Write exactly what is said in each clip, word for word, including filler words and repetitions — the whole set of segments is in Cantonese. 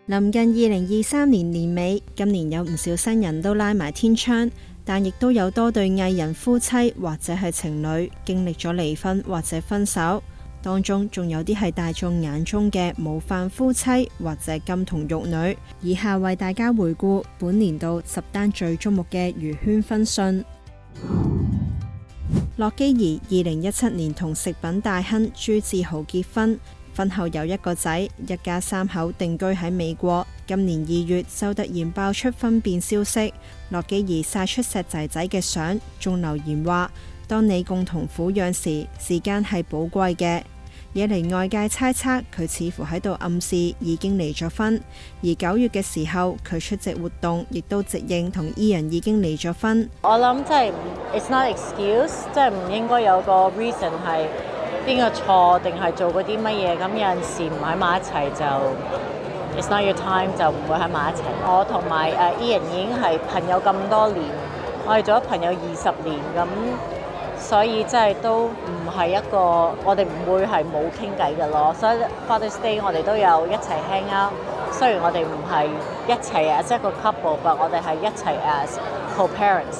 臨近二零二三年年尾，今年有唔少新人都拉埋天窗，但亦都有多對藝人夫妻或者係情侶經歷咗離婚或者分手，當中仲有啲係大眾眼中嘅模範夫妻或者金童玉女。以下為大家回顧本年度十單最矚目嘅娛圈婚訊。樂基兒二零一七年同食品大亨朱志豪結婚，婚後有一個仔，一家三口定居喺美國。今年二月就突然爆出婚變消息，樂基兒曬出錫仔仔嘅相，仲留言話：當你共同撫養時，時間係寶貴嘅。惹嚟外界猜測佢似乎喺度暗示已經離咗婚。而九月嘅時候，佢出席活動，亦都直認同伊人已經離咗婚。 我諗即係 it's not excuse， 即係唔應該有個 reason 係邊個錯定係做過啲乜嘢。咁有陣時唔喺埋一齊就 it's not your time， 就唔會喺埋一齊。我同埋誒伊人已經係朋友咁多年，我哋做咗朋友二十年咁。所以真係都唔係一個，我哋唔會係冇傾偈嘅咯。所以 Father's Day 我哋都有一齊 hang out。雖然我哋唔係一齊 as 一個 couple， 但我哋係一齊 as co-parents。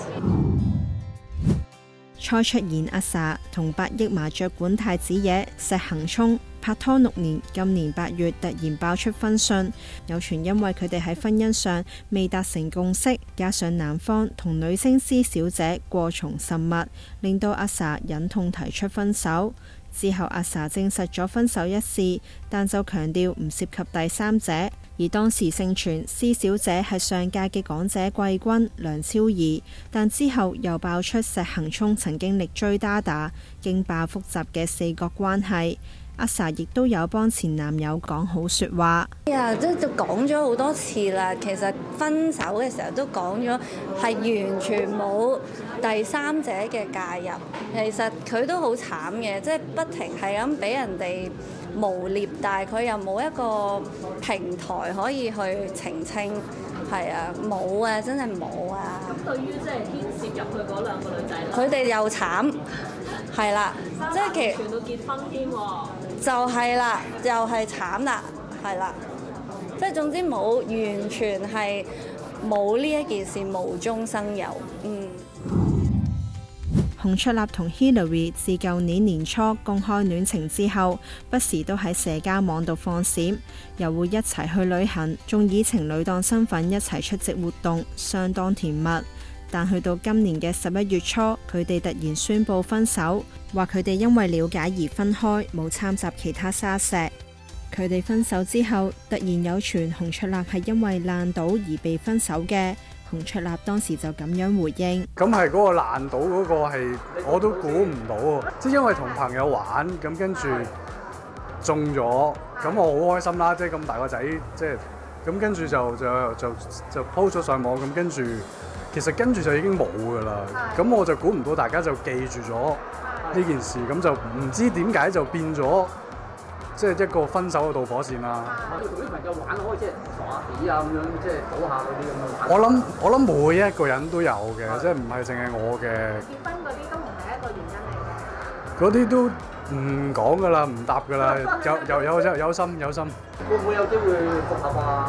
初出現阿 sa 同百億麻雀館太子爺石恒聰拍拖六年，今年八月突然爆出婚訊，有傳因為佢哋喺婚姻上未達成共識，加上男方同女星施小姐過從甚密，令到阿 sa 忍痛提出分手。之後阿 sa 證實咗分手一事，但就強調唔涉及第三者。而當時盛傳施小姐係上屆嘅港姐季軍梁超儀，但之後又爆出石恒聰曾經力追打打，驚爆複雜嘅四角關係。阿 sa 亦都有幫前男友講好說話。 呀，即係就講咗好多次啦。其實分手嘅時候都講咗，係完全冇第三者嘅介入。其實佢都好慘嘅，即係不停係咁俾人哋誣蔑，但係佢又冇一個平台可以去澄清。係啊，冇啊，真係冇啊。 咁對於即係牽涉入去嗰兩個女仔咧， 佢哋又慘，係啦，即係其實傳到結婚添喎。 就係啦，又係慘啦，係啦，即係總之冇完全係冇呢一件事無中生有。嗯。 洪卓立同 Hillary 自舊年年初公開戀情之後，不時都喺社交網度放閃，又會一齊去旅行，仲以情侶檔身份一齊出席活動，相當甜蜜。但去到今年嘅十一月初，佢哋突然宣布分手，話佢哋因為了解而分開，冇摻雜其他沙石。佢哋分手之後，突然有傳洪卓立係因為爛賭而被分手嘅。洪卓立當時就咁樣回應： 咁係嗰個爛賭嗰個係我都估唔到喎，即係因為同朋友玩，咁跟住中咗，咁我好開心啦！即係咁大個仔，即係咁跟住就就就就 po 咗上網，咁跟住其實跟住就已經冇㗎啦。咁我就估唔到大家就記住咗呢件事，咁就唔知點解就變咗。即係一個分手嘅導火線啦。 同啲朋友玩可以即係傻下地啊咁樣，即係賭下嗰啲咁樣玩。 我諗我諗每一個人都有嘅，即係唔係淨係我嘅。 結婚嗰啲都唔係一個原因嚟嘅。 嗰啲都唔講㗎啦，唔答㗎啦，有有有有有心有心。 會唔會有機會復合啊？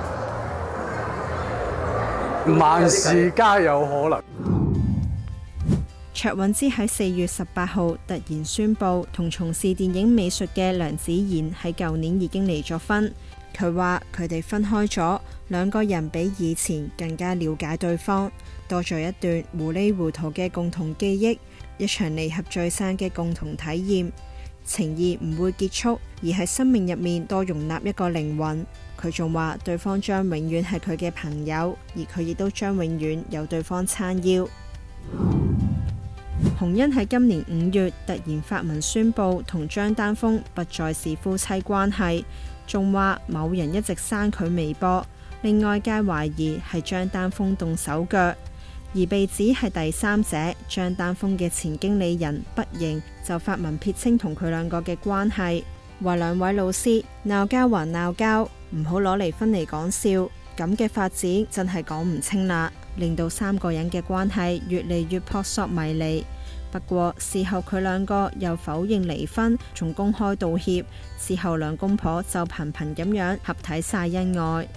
萬事皆有可能。 卓韻芝喺四月十八號突然宣布，同從事電影美術嘅梁子賢喺舊年已經離咗婚。佢話佢哋分開咗，兩個人比以前更加了解對方，多咗一段糊裡糊塗嘅共同記憶，一場離合聚散嘅共同體驗。情誼唔會結束，而係生命入面多容納一個靈魂。佢仲話對方將永遠係佢嘅朋友，而佢亦都將永遠有對方撐腰。洪恩喺今年五月突然發文宣布同張丹峰不再是夫妻關係，仲話某人一直刪佢微博，令外界懷疑係張丹峰動手腳，而被指係第三者張丹峰嘅前經理人不瑩就發文撇清同佢兩個嘅關係，話兩位老師鬧交還鬧交，唔好攞離婚嚟講笑，咁嘅發展真係講唔清啦，令到三個人嘅關係越嚟越撲朔迷離。 不過事後佢兩個又否認離婚，仲公開道歉。之後兩公婆就頻頻咁樣合體晒恩愛。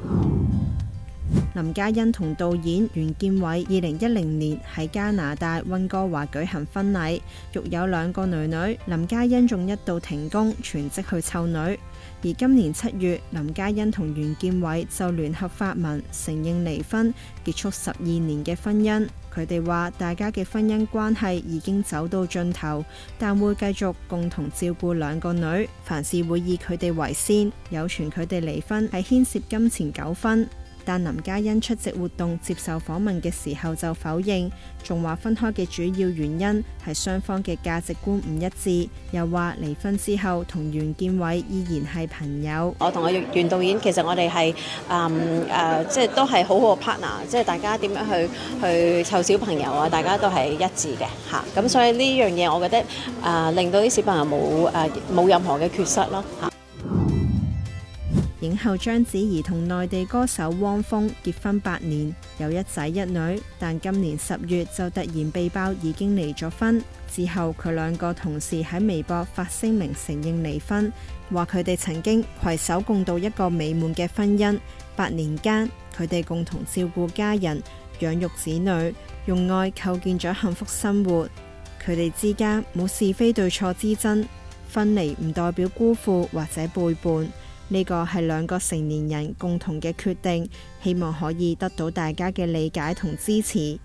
林嘉欣同導演袁建偉二零一零年喺加拿大溫哥華舉行婚禮，育有兩個女女。林嘉欣仲一度停工，全職去湊女。而今年七月，林嘉欣同袁建偉就聯合發文承認離婚，結束十二年嘅婚姻。佢哋話大家嘅婚姻關係已經走到盡頭，但會繼續共同照顧兩個女，凡事會以佢哋為先。有傳佢哋離婚係牽涉金錢糾紛。但林嘉欣出席活動接受訪問嘅時候就否認，仲話分開嘅主要原因係雙方嘅價值觀唔一致，又話離婚之後同袁建偉依然係朋友。 我同阿袁導演其實我哋係誒誒，即係都係好好嘅 partner， 即係大家點樣去去湊小朋友啊，大家都係一致嘅嚇。咁所以呢樣嘢，我覺得誒、呃、令到啲小朋友冇誒冇任何嘅缺失咯嚇。 影后章子怡同內地歌手汪峰結婚八年，有一仔一女，但今年十月就突然被爆已經離咗婚。之後佢兩個同時喺微博發聲明承認離婚，話佢哋曾經攜手共度一個美滿嘅婚姻，八年間佢哋共同照顧家人、養育子女，用愛構建咗幸福生活。佢哋之間冇是非對錯之爭，分離唔代表辜負或者背叛。呢個係兩個成年人共同嘅決定，希望可以得到大家嘅理解同支持。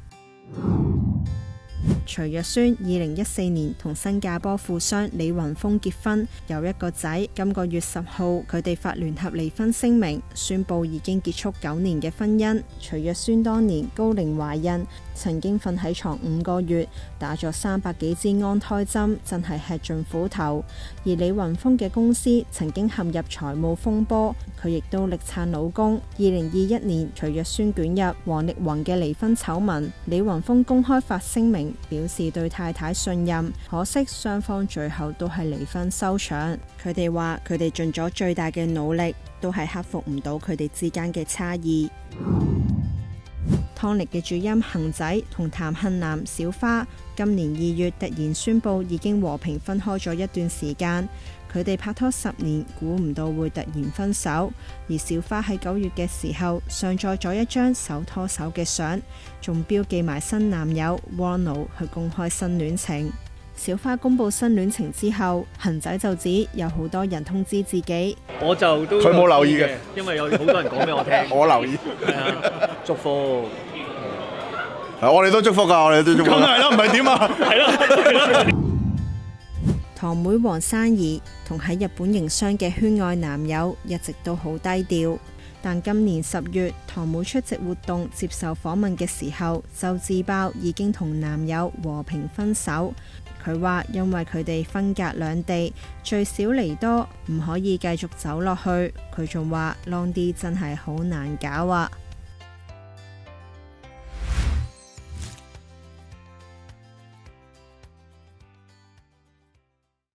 徐若瑄二零一四年同新加坡富商李雲峰結婚，有一個仔。今個月十號，佢哋發聯合離婚聲明，宣布已經結束九年嘅婚姻。徐若瑄當年高齡懷孕，曾經瞓喺床五個月，打咗三百幾支安胎針，真係吃盡苦頭。而李雲峰嘅公司曾經陷入財務風波，佢亦都力撐老公。二零二一年，徐若瑄捲入王力宏嘅離婚醜聞，李雲峰公開發聲明，表示對太太信任，可惜雙方最後都係離婚收場。佢哋話佢哋盡咗最大嘅努力，都係克服唔到佢哋之間嘅差異。湯力嘅主音恒仔同譚杏南小花今年二月突然宣布已經和平分開咗一段時間。佢哋拍拖十年，估唔到會突然分手。而小花喺九月嘅時候上載咗一張手拖手嘅相，仲標記埋新男友 Ronald 去公開新戀情。小花公布新戀情之後，恒仔就指有好多人通知自己， 我就都佢冇留意嘅， 因為有好多人講俾我聽。 我留意， 係啊，祝福。 我哋都祝福㗎，我哋都祝福。咁係咯，唔係點啊？ 係咯。 堂妹黃珊怡同喺日本營商嘅圈外男友一直都好低調，但今年十月，堂妹出席活動接受訪問嘅時候就自爆已經同男友和平分手。佢話因為佢哋分隔兩地，聚少離多，唔可以繼續走落去。佢仲話 long 啲真係好難搞啊！